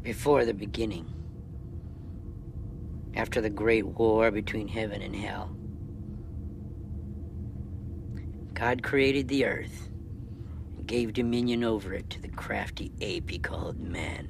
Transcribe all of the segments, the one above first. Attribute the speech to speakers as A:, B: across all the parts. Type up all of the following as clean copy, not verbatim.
A: Before the beginning, after the great war between heaven and hell, God created the earth and gave dominion over it to the crafty ape he called man.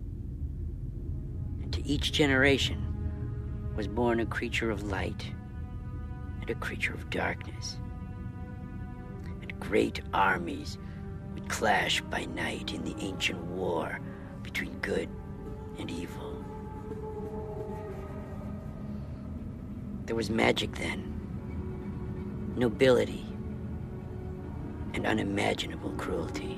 A: And to each generation was born a creature of light and a creature of darkness. And great armies would clash by night in the ancient war between good and evil. There was magic then, nobility, and unimaginable cruelty.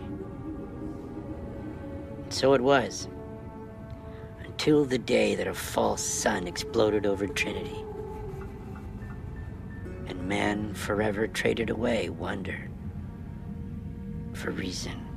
A: And so it was, until the day that a false sun exploded over Trinity, and man forever traded away wonder for reason.